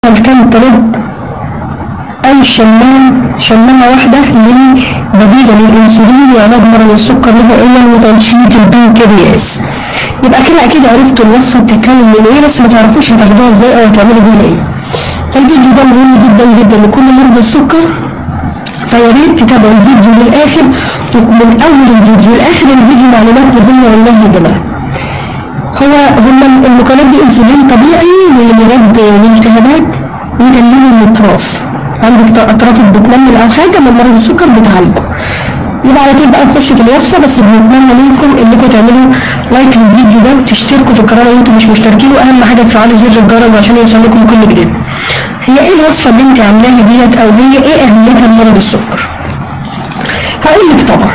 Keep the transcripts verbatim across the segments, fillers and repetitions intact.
الكانتالوب او الشمام شمامه واحده بديله للانسولين وعلاج مرض السكر نهائيا وتنشيط البنكرياس. يبقى كده اكيد عرفتوا الوصفه بتتكون من ايه، بس ما تعرفوش هتاخدوها ازاي او هتعملوا بيها ايه. الفيديو ده مهم جدا جدا لكل مرضى السكر، فيا ريت تتابعوا الفيديو للاخر، ومن اول الفيديو لاخر الفيديو معلومات مهمه والله يا جماعه. هو هم المكونات دي انسولين طبيعي ومضاد للالتهابات ويكملوا الاطراف. عندك اطراف بتنمل او حاجه من مرض السكر بتعالجه. يبقى على طول بقى نخش في الوصفه، بس بنتمنى منكم انكم تعملوا لايك للفيديو ده وتشتركوا في القناه لو انتم مش مشتركين، واهم حاجه تفعلوا زر الجرس عشان يوصل لكم كل جديد. هي ايه الوصفه اللي انت عاملاها ديت، او هي ايه اهميتها لمرض السكر؟ هقول لك طبعا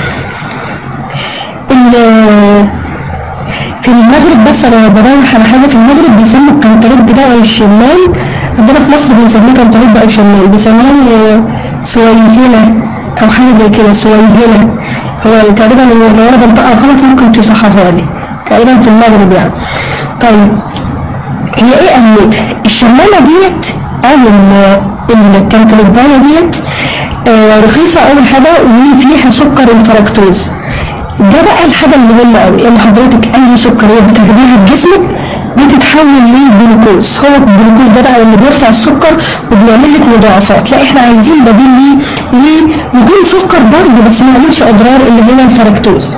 في المغرب، بس انا بدور على حاجه في المغرب بيسموا الكانتالوب ده او الشمام، عندنا في مصر بنسميه كانتالوب او شمام، بيسموه سويهله او حاجه زي كده، سويهله. هو تقريبا لو انا بنطقها غلط ممكن تصححها لي، تقريبا في المغرب يعني. طيب هي ايه اهميتها؟ الشمامه ديت او الكانتالوبايه ديت آه رخيصه اول حاجه، وفيها سكر الفركتوز. ده بقى الحاجه المهمه قوي، ان حضرتك اي سكريه بتاخديها في جسمك بتتحول للجلوكوز. هو الجلوكوز ده بقى اللي بيرفع السكر وبيعمل لك مضاعفات. لا احنا عايزين بديل ليه ويكون سكر برضه بس ما يعملش اضرار، اللي هو الفركتوز.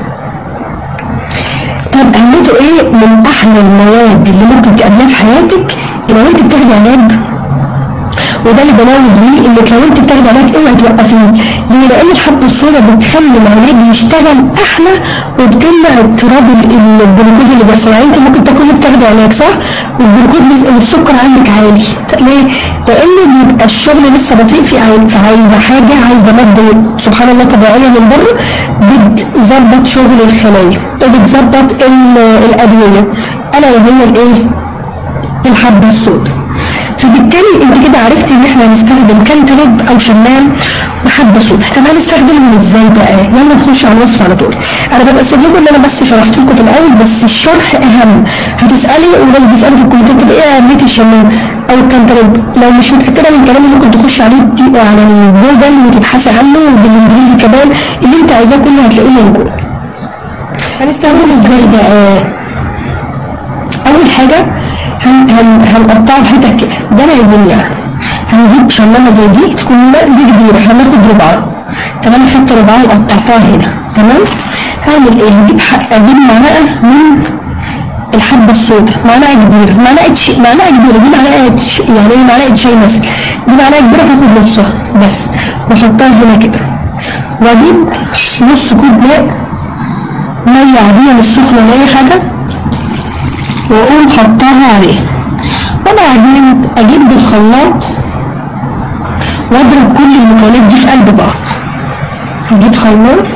طب اهميته ايه؟ من احلى المواد اللي ممكن تقابلها في حياتك لو انت بتاخدي علاج، وده اللي بناوي ليه، انك لو انت بتاخدي علاج اوعي توقفيه. ليه؟ لان الحبه السوداء بتخلي العلاج يشتغل احلى وبتمنع اضطراب الجلوكوز اللي بيحصل. يعني انت ممكن تكوني بتاخدي علاج صح والجلوكوز والسكر عندك عالي. ليه؟ لان بيبقى الشغل لسه بطيء في فعايزه حاجه، عايزه ماده سبحان الله طبيعيه من بره بتظبط شغل الخلايا وبتظبط الادويه، الا وهي الايه؟ الحبه السوداء. فبالتالي انت كده عرفتي ان احنا هنستخدم كانتالوب او شمام وحبه سوداء. طب هنستخدمهم ازاي بقى؟ يلا نخش على الوصفه على طول. انا بتاسف لكم ان انا بس شرحت لكم في الاول، بس الشرح اهم. هتسالي ولازم تسالي في الكومنتات طب ايه اهميه الشمام او الكانتالوب؟ لو مش متاكده من كلامي ممكن تخش على على جوجل وتبحثي عنه بالانجليزي كمان، اللي انت عايزاه كله هتلاقيه موجود. هنستخدمه ازاي بقى؟ اول حاجه هن هن هنقطعه حتت كده، ده لازم يعني. هنجيب شمامه زي دي تكون دي كبيره، هناخد ربعها تمام، خدت ربعها وقطعتها هنا تمام. هعمل ايه؟ هجيب اجيب معلقه من الحبه السوداء، معلقه كبيره، معلقه شيء معلقه كبيره دي معلقه يعني ايه؟ معلقه شاي مثلا، دي معلقه كبيره فاخد نصها بس واحطها هنا كده، واجيب نص كوب ماء، ميه عاديه مش سخنه ولا اي حاجه، واقوم حطاها عليه. وبعدين اجيب بالخلاط واضرب كل المكونات دي في قلب بعض. اجيب خلاط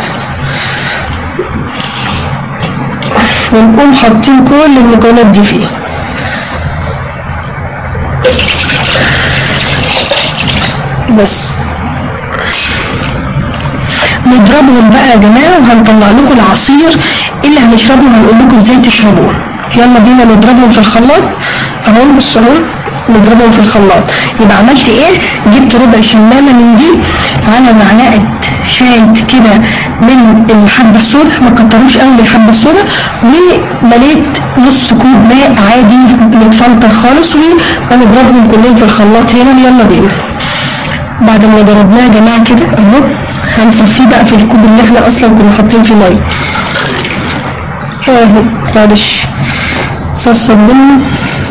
ونقوم حاطين كل المكونات دي فيه. بس نضربهم بقى يا جماعه، وهنطلع لكم العصير اللي هنشربه وهنقول لكم ازاي تشربوه. يلا بينا نضربهم في الخلاط اهو. بصوا اهو نضربهم في الخلاط. يبقى عملت ايه؟ جبت ربع شمامه من دي على معلقه شاي كده من الحبه السوداء، ما كتروش قوي من الحبه السوداء، ومليت نص كوب ماء عادي متفلتر خالص، وهنضربهم كلهم في الخلاط هنا. يلا بينا. بعد ما ضربناه يا جماعه كده اهو هنصفيه بقى في الكوب اللي احنا اصلا كنا حاطين فيه ميه اهو. معلش صرصر منه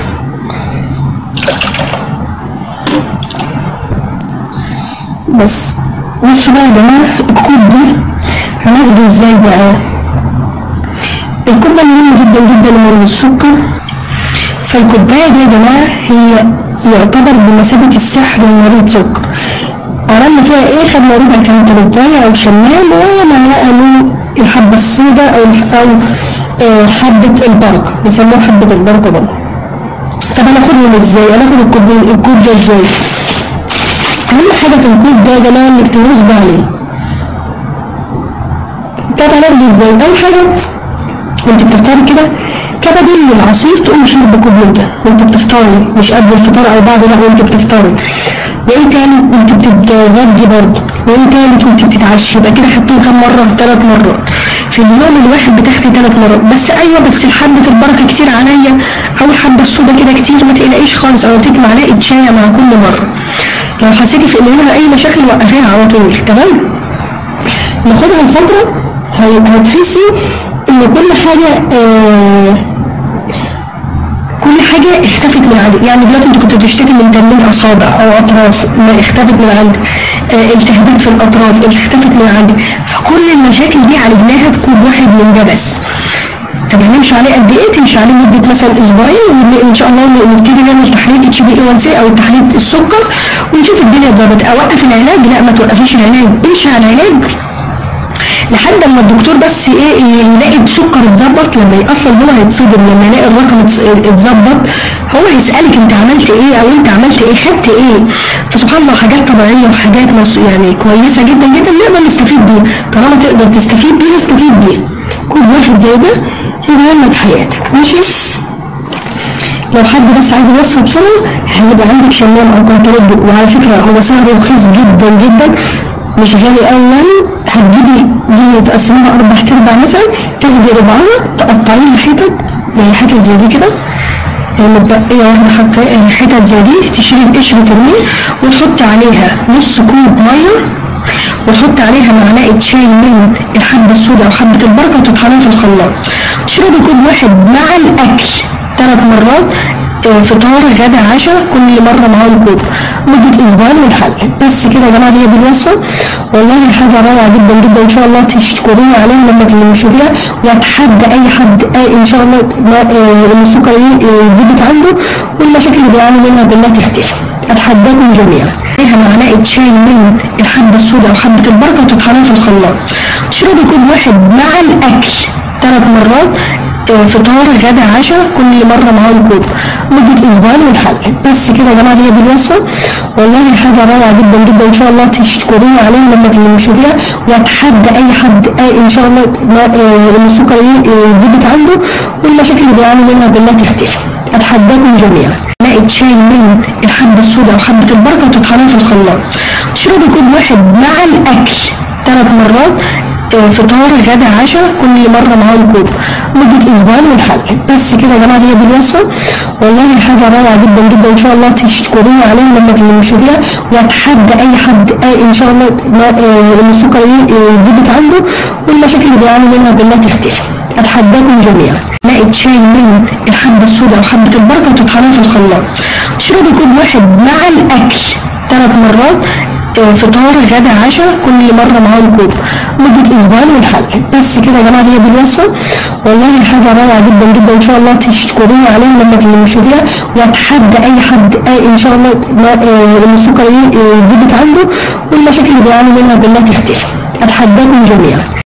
بس. بصوا بقى يا جماعه الكوب ده هناخده ازاي بقى؟ الكوب ده مهم جدا جدا لمرض السكر. فالكوبايه دي يا جماعه هي يعتبر بمثابه السحر لمريض سكر. عملنا فيها ايه؟ خدنا ربع كانتالوبايه او شمام ومعلقه من الحبه السوداء او او آه حبه البركه، بيسموها حبه البركه برضه. طب هناخدهم ازاي؟ هناخد الكوب الكوب ده ازاي؟ اهم حاجه في الكوب ده يا جماعه انك تواظبوا عليه. طب هناخده ازاي؟ اول حاجه وانت بتختاري كده كبديل للعصير تقوم شرب كوب من ده وانت بتفطري، مش قبل الفطار او بعده، لا وانت بتفطري. وايه تاني وانت بتتغدي برضه، وايه تالت وانت بتتعشي. يبقى كده خدتهم كام مره؟ ثلاث مرات في اليوم الواحد بتاخدي ثلاث مرات بس. ايوه بس الحبه البركه كتير عليا، او الحبه السودا كده كتير، ما تقلقيش خالص، او اديك معلقه شاي مع كل مره. لو حسيتي في ان لها اي مشاكل وقفيها على طول. تمام؟ ناخدها لفتره هتحسي ان كل حاجه آه كل حاجه اختفت من عندك. يعني دلوقتي انت كنت بتشتكي من تنميل اصابع او اطراف، ما اختفت من عندك. آه التهابات في الاطراف اختفت من عندك. فكل المشاكل دي عالجناها بكوب واحد من ده بس. طب هنمشي عليه قد ايه؟ تمشي عليه مده مثلا اسبوعين، وان شاء الله نبتدي نعمل تحليل اتش بي اي واحد سي او تحليل السكر ونشوف الدنيا اتظبطت. اوقف العلاج؟ لا ما توقفيش العلاج، امشي على العلاج لحد اما الدكتور بس ايه يلاقي السكر اتظبط. لما اصلا هو هيتصدم لما يلاقي الرقم اتظبط، هو هيسالك انت عملت ايه او انت عملت ايه، خدت ايه. فسبحان الله حاجات طبيعيه وحاجات يعني كويسه جدا جدا نقدر نستفيد بيها. طالما تقدر تستفيد بيها استفيد بيها. كوب واحد زي ده يغير لك حياتك. ماشي؟ لو حد بس عايز الوصفه بسرعه هيبقى عندك شمام او كنترول. وعلى فكره هو سعره رخيص جدا جدا، مش غالي قوي يعني. هتجيبي دي تقسميها اربع ارباع مثلا، تاخدي ربعها تقطعيها حتت زي حتت زي دي كده، متبقيه واحده حتى حتت زي دي، تشيلي القشر ترميه وتحطي عليها نص كوب ميه وتحطي عليها معلقه شاي من الحبه السوداء او حبه البركه وتطحنيها في الخلاط. تشربي كوب واحد مع الاكل ثلاث مرات، فطار غدا عشاء، كل مره معاهم كوب مده اسبوعين ونحل. بس كده يا جماعه هي دي الوصفه. والله حاجه روعه جدا جدا، ان شاء الله تشكروني عليها لما تمشوها. واتحدى اي حد آه ان شاء الله ان السكر يزيد عنده والمشاكل اللي بيعاني منها بالله تختفي. اتحداكم جميعا. فيها معلقه شاي من الحبه السوداء او حبه البركه وتطحنيها في الخلاط. تشربي كوب واحد مع الاكل ثلاث مرات، فطار غدا عشاء، كل مره معاهم كوب مده اسبوعين ونحل. بس كده يا جماعه هي دي الوصفه. والله حاجه روعه جدا جدا، ان شاء الله تشكروني عليها لما تمشوها. واتحدى اي حد آه ان شاء الله ان السكر يزيد عنده والمشاكل اللي بيعاني منها بالله تختفي. اتحداكم جميعا. معلقه شاي من الحبه السوداء او حبه البركه وتطحنيها في الخلاط. تشربي كوب واحد مع الاكل ثلاث مرات، فطار غدا عشاء، كل مره معاهم كوب مده اسبوعين ونحل. بس كده يا جماعه هي دي الوصفه. والله حاجه روعه جدا جدا، ان شاء الله تشكروني عليها لما تمشوها. واتحدى اي حد آه ان شاء الله ان السكر يزيد عنده والمشاكل اللي بيعاني منها بالله تختفي. اتحداكم جميعا. معلقه شاي من الحبه السوداء او حبه البركه وتطحنيها في الخلاط. تشربي كوب واحد مع الاكل ثلاث مرات، فطار غدا عشاء، كل مره معاهم كوب مده اسبوعين ونحل. بس كده يا جماعه هي دي الوصفه. والله حاجه روعه جدا جدا، ان شاء الله تشكروني عليها لما تمشوها. واتحدى اي حد آه ان شاء الله ان السكر يزيد عنده والمشاكل اللي بيعاني منها بالله تختفي. اتحداكم جميعا.